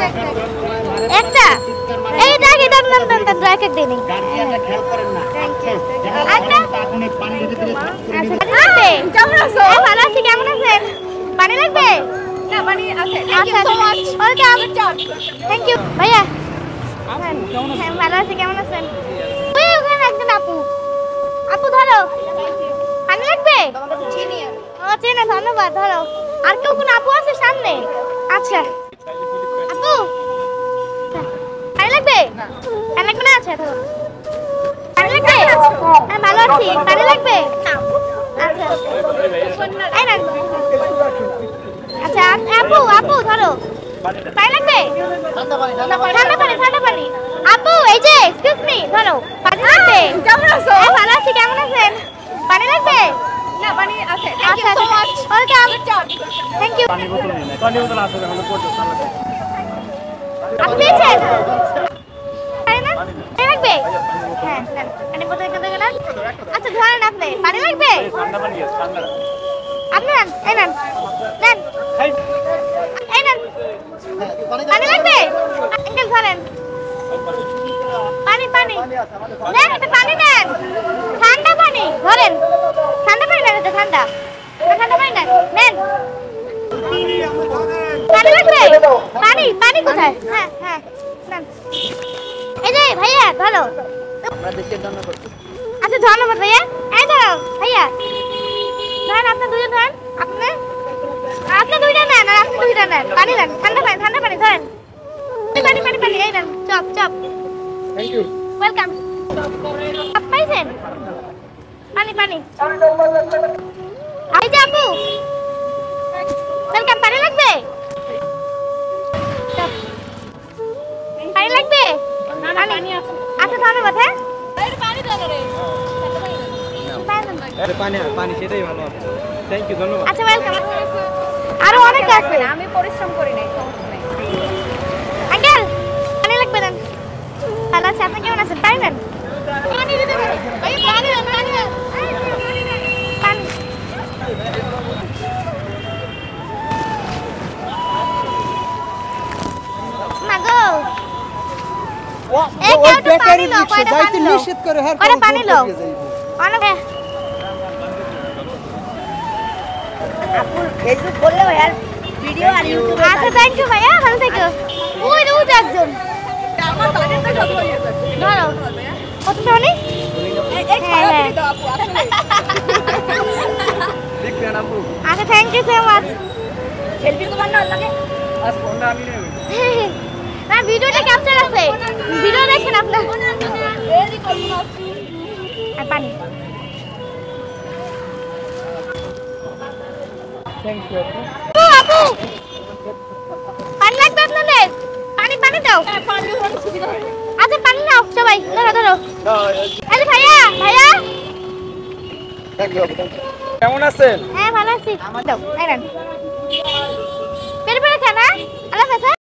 একটা এই দেখ এটা দাম এক এক দিনই কেমন আছো? ভালো আছি, কেমন আছেন? পানি লাগবে? না, পানি আছে। Thank you so much. Welcome. Thank you ভাইয়া। ভালো আছি, কেমন আছেন? ওই ওখানে একজন আপু ধরো, পানি লাগবে? ও চেনে, ধন্যবাদ। ধরো, আর কেউ কোন আপু আছে সামনে? আচ্ছা আপু পানি লাগবে? পানি লাগবে না? আচ্ছা ধরো, পানি লাগবে? হ্যাঁ ভালো আছি, পানি লাগবে? আচ্ছা এই না, আচ্ছা আপু ধরো, পানি লাগবে? ঠান্ডা পানি। আপু এই যে এক্সকিউজ মি, ধরো, পানি লাগবে? কেমন আছো? ভালো আছি, কেমন আছেন? পানি লাগবে? না, পানি আছে। Thank you so much. Welcome. Thank you. পানি বোতল আছে, আমরা পড়তে সামনে। আপনি পেয়েছেন? পানি লাগবে? হ্যাঁ, পানি বোতল এখানে গেল। আচ্ছা ধরেন, আপনি পানি লাগবে? ঠান্ডা পানি আছে, ঠান্ডা। আপনি নেন, এই নেন, এই নেন, পানি লাগবে? আঙ্কেল ধরেন, পানি নেন, এটা পানি নেন, ঠান্ডা পানি ধরেন, ঠান্ডা পানি নেন, এটা ঠান্ডা পানি নেন। পানি লাগবে? পানি কোথায়? হ্যাঁ নেন। এই যে ভাইয়া ধরো। আচ্ছা ধন্যবাদ ভাইয়া। এই ধরো ভাইয়া, ধরেন আপনি দুজন ধরেন, আপনি দুইটা নেন আর আপনি দুইটা নেন। পানি নেন, ঠান্ডা পানি ধরেন। পানি এই নেন, চপ। Thank you, welcome. আপ পাইছেন? পানি এই যে আপু, ওয়েলকাম। পানি লাগবে? পানি লাগবে? পানি আছে। আচ্ছা ধন্যবাদ। হ্যাঁ পানি সেটাই ভালো হবে। থ্যাংক ইউ, ধন্যবাদ। আচ্ছা ওয়েলকাম। আরো অনেক আছে, আমি পরিশ্রম করি নাই, সমস্যা নাই। আঙ্কেল পানি লাগবে না? ভালো আছে, আপনি কেমন আছেন? পানি নেন, পানি দিতে পারো ভাই, পানি নেন। মাগো এই কেউ পানি লো, যাইতে নিষেধ করে হ্যাঁ পানি লো অনেক। আপুর ফেসবুক করলে ভাই আর ভিডিও আর ইউটিউবে। আচ্ছা থ্যাংক ইউ ভাইয়া, ভালো থেকো। ওই একজন আমার বাজেটটা কত হয়ে যাচ্ছে? ধরো কত টাকা? এই খারাপ দিতে আপু আসলে দেখবেন আপু। আচ্ছা thank you so much. Selfie তোমার না লাগে? আজ ফোনটা আমি নেব না, ভিডিওটা ক্যাপচার আছে, ভিডিও দেখেন আপনারা। এই কল্পনা আর পানি। থ্যাংক ইউ আপু পানি লাগবে আপনাদের? পানি দাও। আচ্ছা পানি নাও সবাই, ধরো। আরে ভাইয়া কেমন আছেন? হ্যাঁ ভালো আছি। দাও এই নেন, পেরে খানা। আল্লাহ হাফেজ।